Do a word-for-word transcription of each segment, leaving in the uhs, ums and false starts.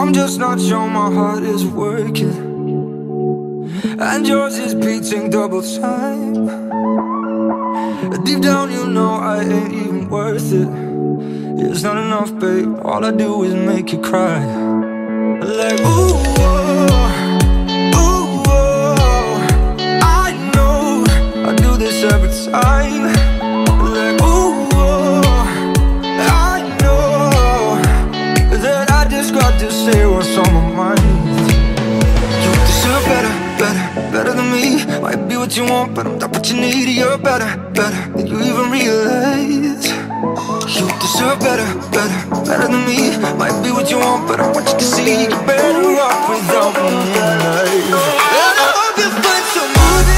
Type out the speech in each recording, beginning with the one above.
I'm just not sure my heart is working, and yours is beating double time. Deep down you know I ain't even worth it. It's not enough, babe, all I do is make you cry. Like, ooh, oh, ooh, oh, I know I do this every time. Like, ooh, oh, I know that I just got to say what's on my mind. You deserve better, better, better than me. Might be what you want, but I'm not what you need. You're better, better than you even realize. You deserve better, better, better than me. Might be what you want, but I want you to see you're better off without me in your life. And I hope you find somebody.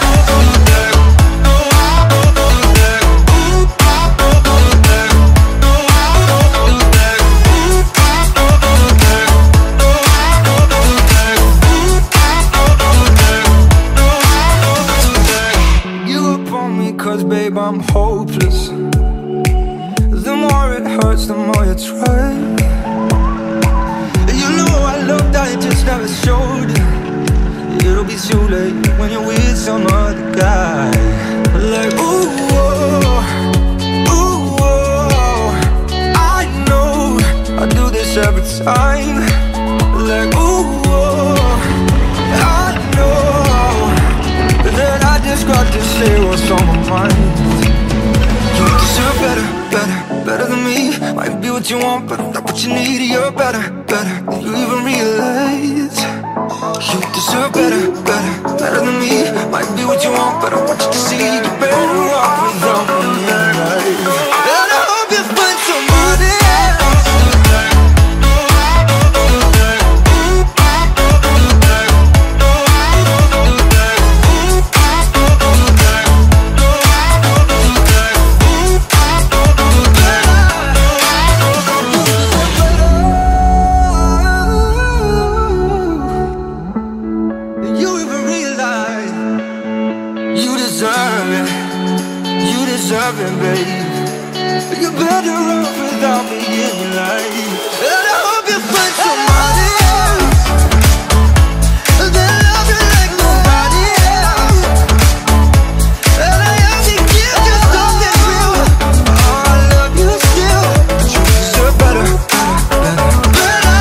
You up on me 'cause babe I'm hopeless. The more it hurts, the more you try. You know I loved, I just never showed it. It'll be too late when you're with some other guy. Like, ooh, oh, ooh, oh, I know I do this every time. Like, ooh, oh, I know that I just got to say what's on my mind. You deserve better, better, better than me. Might be what you want, but I'm not what you need. You're better, better than you even realize. You deserve better, better, better than me. Might be what you want, but I want you to see you're better off without me in your life. And I hope you find somebody else. Babe, you're better off without me in your life. And I hope you find somebody else that love you like nobody else. And I have to give you something real. Oh, I love you still. You deserve better, better, better.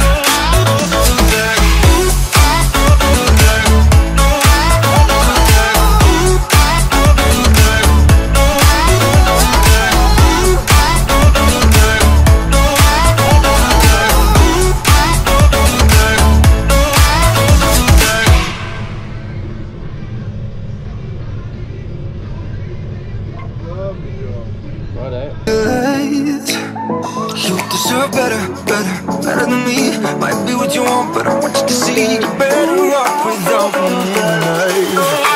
You deserve better, better, better than me. Might be what you want, but I want you to see you're better off without me in your life.